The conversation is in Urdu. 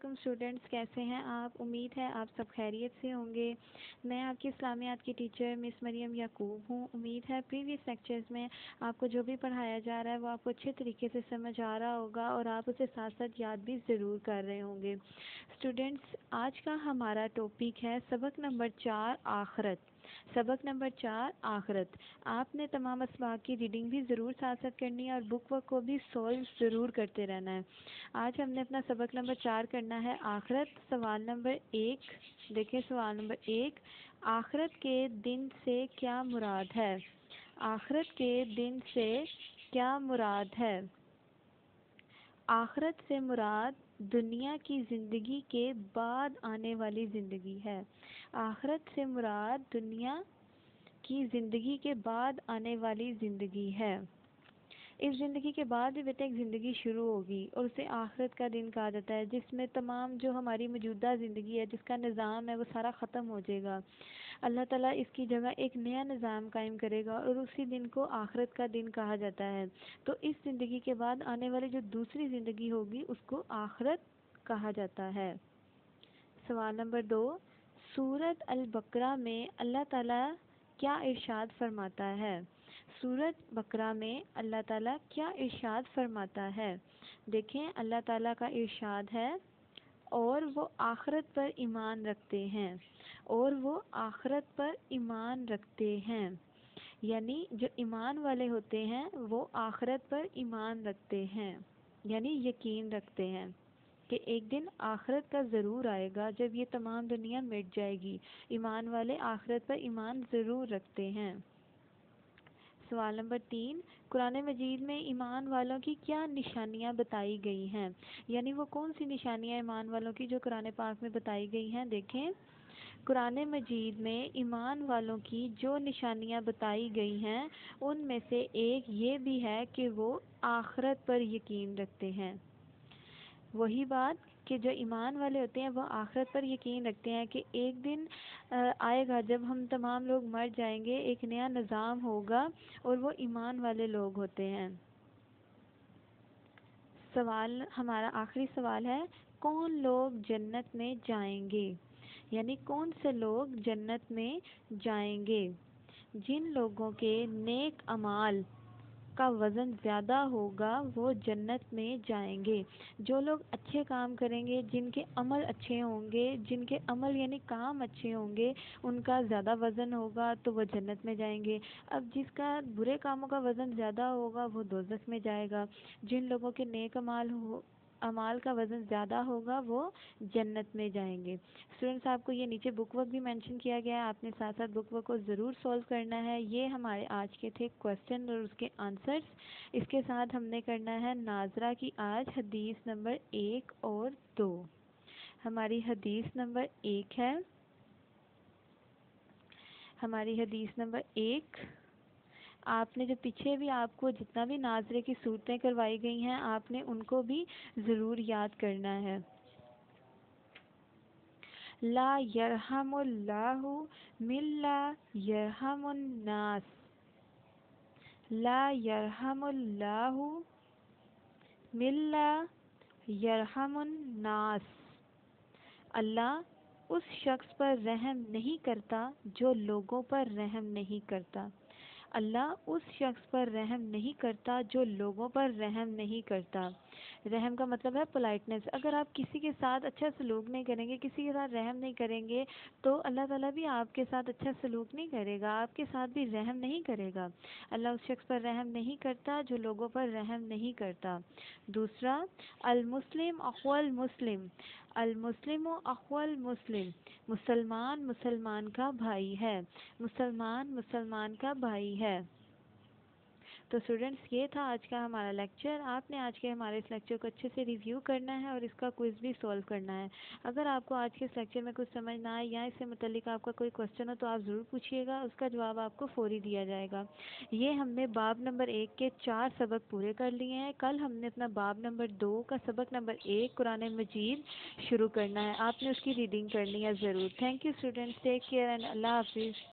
علیکم اسٹوڈینٹس، کیسے ہیں آپ؟ امید ہے آپ سب خیریت سے ہوں گے۔ میں آپ کی اسلامیات کی ٹیچر مس مریم یعقوب ہوں۔ امید ہے پریویس لیکچرز میں آپ کو جو بھی پڑھایا جا رہا ہے وہ آپ کو اچھے طریقے سے سمجھ آ رہا ہوگا اور آپ اسے ساتھ ساتھ یاد بھی ضرور کر رہے ہوں گے۔ اسٹوڈینٹس، آج کا ہمارا ٹاپک ہے سبق نمبر 4 آخرت۔ سبق نمبر 4 آخرت۔ آپ نے تمام اسباق کی ریڈنگ بھی ضرور ساتھ ساتھ کرنی ہے اور بک ورک کو بھی سولو ضرور کرتے رہنا ہے۔ آج ہم نے اپنا سبق نمبر 4 کرنا ہے آخرت۔ سوال نمبر 1 دیکھیں، سوال نمبر 1، آخرت کے دن سے کیا مراد ہے؟ آخرت کے دن سے کیا مراد ہے؟ آخرت سے مراد دنیا کی زندگی کے بعد آنے والی زندگی ہے۔ آخرت سے مراد دنیا کی زندگی کے بعد آنے والی زندگی ہے۔ اس زندگی کے بعد بھی بیٹا ایک زندگی شروع ہوگی اور اسے آخرت کا دن کہا جاتا ہے، جس میں تمام جو ہماری موجودہ زندگی ہے، جس کا نظام ہے، وہ سارا ختم ہو جائے گا۔ اللہ تعالیٰ اس کی جگہ ایک نیا نظام قائم کرے گا اور اسی دن کو آخرت کا دن کہا جاتا ہے۔ تو اس زندگی کے بعد آنے والی جو دوسری زندگی ہوگی اس کو آخرت کہا جاتا ہے۔ سوال نمبر 2، سورۃ البقرہ میں اللہ تعالیٰ کیا ارشاد فرماتا ہے؟ سورۃ بقرہ میں اللہ تعالیٰ کیا ارشاد فرماتا ہے؟ دیکھیں، اللہ تعالیٰ کا ارشاد ہے، اور وہ آخرت پر ایمان رکھتے ہیں، اور وہ آخرت پر ایمان رکھتے ہیں، یعنی جو ایمان والے ہوتے ہیں وہ آخرت پر ایمان رکھتے ہیں، یعنی یقین رکھتے ہیں کہ ایک دن آخرت کا ضرور آئے گا جب یہ تمام دنیا مٹ جائے گی۔ ایمان والے آخرت پر ایمان ضرور رکھتے ہیں۔ سوال نمبر 3، قرآن مجید میں ایمان والوں کی کیا نشانیاں بتائی گئی ہیں؟ یعنی وہ کون سی نشانیاں ایمان والوں کی جو قرآن پاک میں بتائی گئی ہیں؟ دیکھیں، قرآن مجید میں ایمان والوں کی جو نشانیاں بتائی گئی ہیں ان میں سے ایک یہ بھی ہے کہ وہ آخرت پر یقین رکھتے ہیں۔ وہی بات کہ جو ایمان والے ہوتے ہیں وہ آخرت پر یقین رکھتے ہیں کہ ایک دن آئے گا جب ہم تمام لوگ مر جائیں گے، ایک نیا نظام ہوگا، اور وہ ایمان والے لوگ ہوتے ہیں۔ سوال ہمارا آخری سوال ہے، کون لوگ جنت میں جائیں گے؟ یعنی کون سے لوگ جنت میں جائیں گے؟ جن لوگوں کے نیک اعمال کا وزن زیادہ ہوگا وہ جنت میں جائیں گے۔ جو لوگ اچھے کام کریں گے، جن کے عمل اچھے ہوں گے، جن کے عمل یعنی کام اچھے ہوں گے، ان کا زیادہ وزن ہوگا تو وہ جنت میں جائیں گے۔ اب جس کا برے کاموں کا وزن زیادہ ہوگا وہ دوزخ میں جائے گا۔ جن لوگوں کے نیک اعمال کا وزن زیادہ ہوگا وہ جنت میں جائیں گے۔ اسٹوڈنٹس، آپ کو یہ نیچے بک ورک بھی مینشن کیا گیا ہے، آپ نے ساتھ ساتھ بک ورک کو ضرور سولو کرنا ہے۔ یہ ہمارے آج کے تھے کویسچن اور اس کے آنسرز۔ اس کے ساتھ ہم نے کرنا ہے ناظرہ کی آج حدیث نمبر 1 اور 2۔ ہماری حدیث نمبر 1 ہے، ہماری حدیث نمبر 1، آپ نے جو پیچھے بھی آپ کو جتنا بھی ناظرے کی صورتیں کروائی گئی ہیں آپ نے ان کو بھی ضرور یاد کرنا ہے۔ لا یرحم اللہ من لا یرحم الناس، لا یرحم اللہ من لا یرحم الناس، اللہ اس شخص پر رحم نہیں کرتا جو لوگوں پر رحم نہیں کرتا۔ اللہ اس شخص پر رحم نہیں کرتا جو لوگوں پر رحم نہیں کرتا۔ رحم کا مطلب ہے پولائٹنس۔ اگر آپ کسی کے ساتھ اچھا سلوک نہیں کریں گے، کسی کے ساتھ رحم نہیں کریں گے تو اللہ تعالیٰ بھی آپ کے ساتھ اچھا سلوک نہیں کرے گا، آپ کے ساتھ بھی رحم نہیں کرے گا۔ اللہ اس شخص پر رحم نہیں کرتا جو لوگوں پر رحم نہیں کرتا۔ دوسرا، المسلم اخو المسلم، المسلم اخو المسلم، مسلمان مسلمان کا بھائی ہے، مسلمان مسلمان کا بھائی ہے۔ تو اسٹوڈنٹس، یہ تھا آج کا ہمارا لیکچر۔ آپ نے آج کے ہمارے اس لیکچر کو اچھے سے ریویو کرنا ہے اور اس کا کوئز بھی سولو کرنا ہے۔ اگر آپ کو آج کے اس لیکچر میں کچھ سمجھ نہ آئے یا اس سے متعلق آپ کا کوئی کویسچن ہو تو آپ ضرور پوچھیے گا، اس کا جواب آپ کو فوری دیا جائے گا۔ یہ ہم نے باب نمبر 1 کے 4 سبق پورے کر لیے ہیں۔ کل ہم نے اپنا باب نمبر 2 کا سبق نمبر 1 قرآن مجید شروع کرنا ہے۔ آپ نے اس کی ریڈنگ کرنی ہے ضرور۔ Thank you students, take care and اللہ حافظ۔